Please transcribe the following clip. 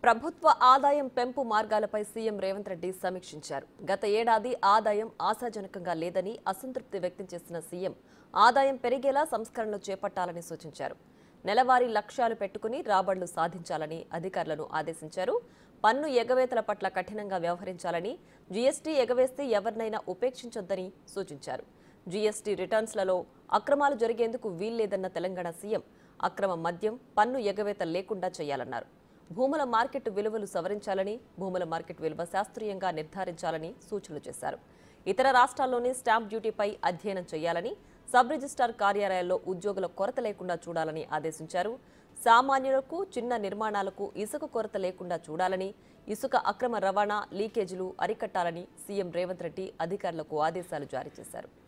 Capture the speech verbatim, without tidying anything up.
ప్రభుత్వ ఆదాయం పెంపు మార్గాలపై సీఎం రేవంత్ రెడ్డి సమీక్షించారు. గత ఏడాది ఆదాయం ఆశాజనకంగా లేదని అసంతృప్తి వ్యక్తం చేసిన సీఎం ఆదాయం పెరిగేలా సంస్కరణలు చేపట్టాలని సూచించారు. నెలవారీ లక్ష్యాలు పెట్టుకుని రాబడులు సాధించాలని అధికారులను ఆదేశించారు. పన్ను ఎగవేతల పట్ల కఠినంగా వ్యవహరించాలని, జీఎస్టీ ఎగవేస్తే ఎవరినైనా ఉపేక్షించొద్దని సూచించారు. జీఎస్టీ రిటర్న్స్లలో అక్రమాలు జరిగేందుకు వీల్లేదన్న తెలంగాణ సీఎం అక్రమ మద్యం, పన్ను ఎగవేత లేకుండా చేయాలన్నారు. భూముల మార్కెట్ విలువలు సవరించాలని, భూముల మార్కెట్ విలువ శాస్త్రీయంగా నిర్ధారించాలని సూచనలు చేశారు. ఇతర రాష్ట్రాల్లోని స్టాంప్ డ్యూటీపై అధ్యయనం చేయాలని, సబ్ రిజిస్ట్రార్ కార్యాలయాల్లో ఉద్యోగుల కొరత లేకుండా చూడాలని ఆదేశించారు. సామాన్యులకు, చిన్న నిర్మాణాలకు ఇసుక కొరత లేకుండా చూడాలని, ఇసుక అక్రమ రవాణా, లీకేజీలు అరికట్టాలని సీఎం రేవంత్ రెడ్డి అధికారులకు ఆదేశాలు జారీ చేశారు.